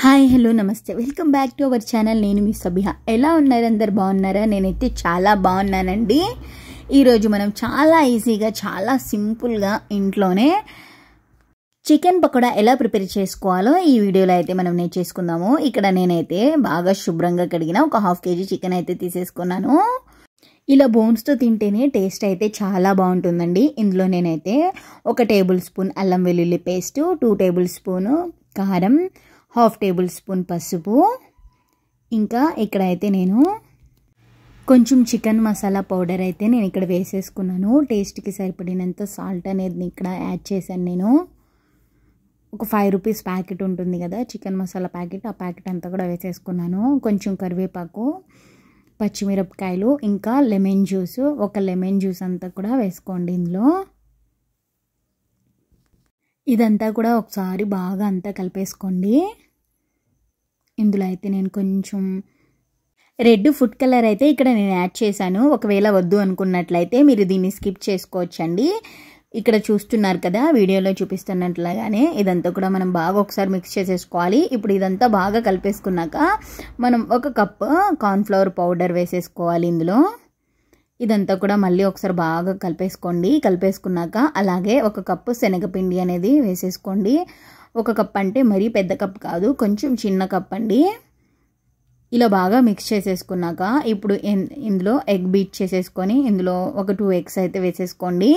Hi hello నమస్తే welcome back to our channel. నేను మీ సబిహ. ఎలా ఉన్నారు? అందరు బాగున్నారా? నేనైతే చాలా బాగున్నానండి. ఈరోజు మనం చాలా ఈజీగా చాలా సింపుల్గా ఇంట్లోనే చికెన్ పకోడా ఎలా ప్రిపేర్ చేసుకోవాలో ఈ వీడియోలో అయితే మనం నేర్చేసుకుందాము. ఇక్కడ నేనైతే బాగా శుభ్రంగా కడిగిన ఒక హాఫ్ కేజీ చికెన్ అయితే తీసేసుకున్నాను. ఇలా బోన్స్తో తింటేనే టేస్ట్ అయితే చాలా బాగుంటుందండి. ఇందులో నేనైతే 1 టేబుల్ స్పూన్ అల్లం వెల్లుల్లి పేస్ట్, 2 టేబుల్ స్పూన్ కారం, 1/2 టేబుల్ స్పూన్ పసుపు, ఇంకా ఇక్కడైతే నేను కొంచెం చికెన్ మసాలా పౌడర్ అయితే నేను ఇక్కడ వేసేసుకున్నాను. టేస్ట్కి సరిపడినంత సాల్ట్ అనేది ఇక్కడ యాడ్ చేశాను. నేను ఒక 5 రూపీస్ ప్యాకెట్ ఉంటుంది కదా చికెన్ మసాలా ప్యాకెట్, ఆ ప్యాకెట్ అంతా కూడా వేసేసుకున్నాను. కొంచెం కరివేపాకు, పచ్చిమిరపకాయలు, ఇంకా లెమన్ జ్యూస్, ఒక లెమన్ జ్యూస్ అంతా కూడా వేసుకోండి. ఇందులో ఇదంతా కూడా ఒకసారి బాగా అంతా కలిపేసుకోండి. ఇందులో అయితే నేను కొంచెం రెడ్ ఫుడ్ కలర్ అయితే ఇక్కడ నేను యాడ్ చేశాను. ఒకవేళ వద్దు అనుకున్నట్లయితే మీరు దీన్ని స్కిప్ చేసుకోవచ్చండి. ఇక్కడ చూస్తున్నారు కదా వీడియోలో చూపిస్తున్నట్లుగానే ఇదంతా కూడా మనం బాగా ఒకసారి మిక్స్ చేసేసుకోవాలి. ఇప్పుడు ఇదంతా బాగా కలిపేసుకున్నాక మనం 1 కప్ కార్న్ఫ్లవర్ పౌడర్ వేసేసుకోవాలి. ఇందులో ఇదంతా కూడా మళ్ళీ ఒకసారి బాగా కలిపేసుకోండి. కలిపేసుకున్నాక అలాగే 1 కప్పు శనగపిండి అనేది వేసేసుకోండి. 1 కప్ అంటే మరీ పెద్ద కప్ కాదు, కొంచెం చిన్న కప్ అండి. ఇలా బాగా మిక్స్ చేసేసుకున్నాక ఇప్పుడు ఇందులో ఎగ్ బీట్ చేసేసుకొని ఇందులో ఒక 2 ఎగ్స్ అయితే వేసేసుకోండి.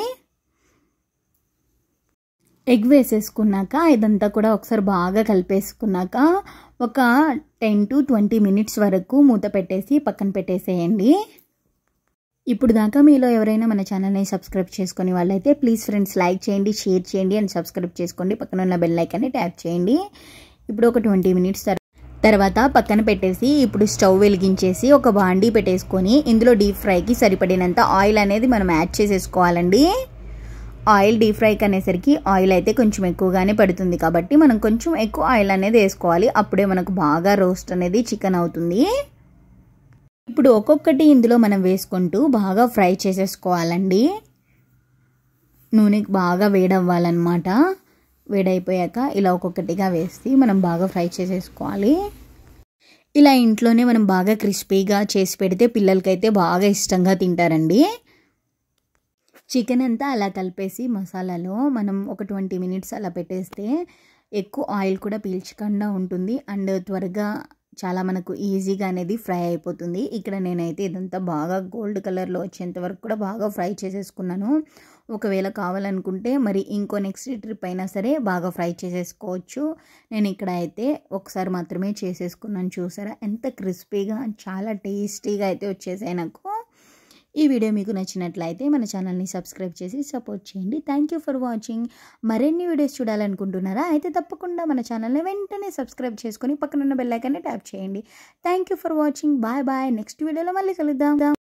ఎగ్ వేసేసుకున్నాక ఇదంతా కూడా ఒకసారి బాగా కలిపేసుకున్నాక ఒక 10 to 20 మినిట్స్ వరకు మూత పెట్టేసి పక్కన పెట్టేసేయండి. ఇప్పుడు దాకా మీలో ఎవరైనా మన ఛానల్ని సబ్స్క్రైబ్ చేసుకుని వాళ్ళైతే ప్లీజ్ ఫ్రెండ్స్ లైక్ చేయండి, షేర్ చేయండి అండ్ సబ్స్క్రైబ్ చేసుకోండి. పక్కన ఉన్న బెల్ ఐకాన్ని ట్యాప్ చేయండి. ఇప్పుడు ఒక 20 మినిట్స్ తర్వాత పక్కన పెట్టేసి ఇప్పుడు స్టవ్ వెలిగించేసి ఒక బాండీ పెట్టేసుకొని ఇందులో డీప్ ఫ్రైకి సరిపడినంత ఆయిల్ అనేది మనం యాడ్ చేసేసుకోవాలండి. ఆయిల్ డీప్ ఫ్రైకి అనేసరికి ఆయిల్ అయితే కొంచెం ఎక్కువగానే పడుతుంది కాబట్టి మనం కొంచెం ఎక్కువ ఆయిల్ అనేది వేసుకోవాలి. అప్పుడే మనకు బాగా రోస్ట్ అనేది చికెన్ అవుతుంది. ఇప్పుడు ఒక్కొక్కటి ఇందులో మనం వేసుకుంటూ బాగా ఫ్రై చేసేసుకోవాలండి. నూనె బాగా వేడవ్వాలన్నమాట. వేడైపోయాక ఇలా ఒక్కొక్కటిగా వేసి మనం బాగా ఫ్రై చేసేసుకోవాలి. ఇలా ఇంట్లోనే మనం బాగా క్రిస్పీగా చేసి పెడితే పిల్లలకైతే బాగా ఇష్టంగా తింటారండి. చికెన్ అంతా అలా కలిపేసి మసాలాలో మనం ఒక 20 మినిట్స్ అలా పెట్టేస్తే ఎక్కువ ఆయిల్ కూడా పీల్చకుండా ఉంటుంది అండ్ త్వరగా చాలా మనకు ఈజీగా అనేది ఫ్రై అయిపోతుంది. ఇక్కడ నేనైతే ఇదంతా బాగా గోల్డ్ కలర్లో వచ్చేంత వరకు కూడా బాగా ఫ్రై చేసేసుకున్నాను. ఒకవేళ కావాలనుకుంటే మరి ఇంకో నెక్స్ట్ ట్రిప్ అయినా సరే బాగా ఫ్రై చేసేసుకోవచ్చు. నేను ఇక్కడ అయితే ఒకసారి మాత్రమే చేసేసుకున్నాను. చూసారా ఎంత క్రిస్పీగా చాలా టేస్టీగా అయితే వచ్చేసాయి నాకు. ఈ వీడియో మీకు నచ్చినట్లయితే మన ఛానల్ని సబ్స్క్రైబ్ చేసి సపోర్ట్ చేయండి. Thank you for watching. మరిన్ని వీడియోస్ చూడాలనుకుంటున్నారా? అయితే తప్పకుండా మన ఛానల్ని వెంటనే సబ్స్క్రైబ్ చేసుకొని పక్కనున్న బెల్ ఐకాన్ని ట్యాప్ చేయండి. Thank you for watching. Bye bye. Next వీడియోలో మళ్ళీ కలుద్దాం.